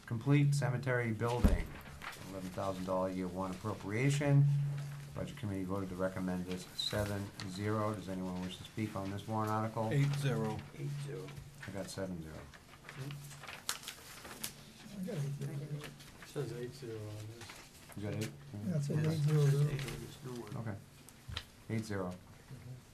Complete cemetery building, $11,000 year one appropriation. Budget committee voted to recommend this 7-0. Does anyone wish to speak on this warrant article? 8-0. 8-0. I got 7-0. I got 8-0. It says 8-0 on this. You got 8? That's a Yes. 8-0. It's no one. Okay. 8-0.